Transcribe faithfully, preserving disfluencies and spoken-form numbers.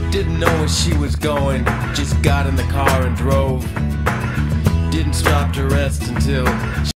Didn't know where she was going, just got in the car and drove. Didn't stop to rest until